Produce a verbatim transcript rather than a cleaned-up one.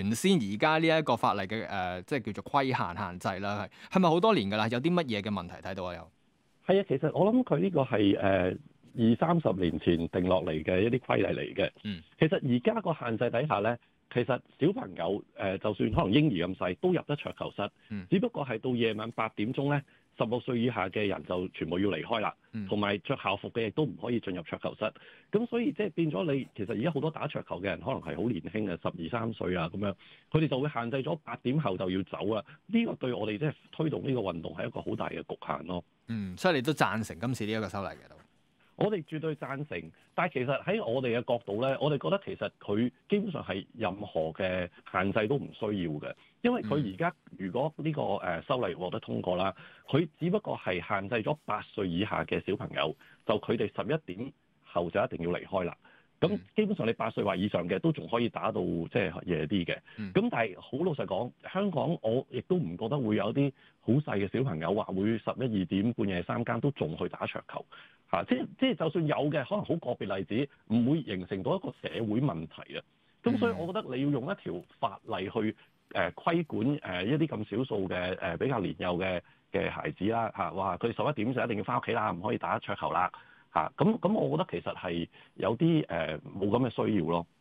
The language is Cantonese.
原先而家呢一個法例嘅誒、呃，即係叫做規限限制啦，係係咪好多年㗎啦？有啲乜嘢嘅問題睇到啊？有係啊，其實我諗佢呢個係誒二三十年前定落嚟嘅一啲規例嚟嘅。 嗯， 其實而家個限制底下咧，其實小朋友誒、呃，就算可能嬰兒咁細，都入得桌球室。 嗯， 只不過係到夜晚八點鐘咧，十六歲以下嘅人就全部要離開啦，同埋着校服嘅亦都唔可以進入桌球室。咁所以即係變咗你，其實而家好多打桌球嘅人可能係好年輕嘅，十二三歲啊咁樣，佢哋就會限制咗八點後就要走啊。呢、這個對我哋即係推動呢個運動係一個好大嘅局限咯。 嗯，所以你都贊成今次呢一個修例嘅都？ 我哋絕對贊成，但係其實喺我哋嘅角度咧，我哋覺得其實佢基本上係任何嘅限制都唔需要嘅，因為佢而家如果呢個誒修例獲得通過啦，佢只不過係限制咗八歲以下嘅小朋友，就佢哋十一點後就一定要離開啦。咁基本上你八歲或以上嘅都仲可以打到即係夜啲嘅。咁但係好老實講，香港我亦都唔覺得會有啲好細嘅小朋友話會十一二點半夜三更都仲去打桌球嚇。即係即係就算有嘅，可能好個別例子，唔會形成到一個社會問題啊。咁所以我覺得你要用一條法例去誒規管誒一啲咁少數嘅誒比較年幼嘅嘅孩子啦嚇，話佢十一點就一定要翻屋企啦，唔可以打桌球啦。嚇咁咁，我覺得其實係有啲誒冇咁嘅需要咯。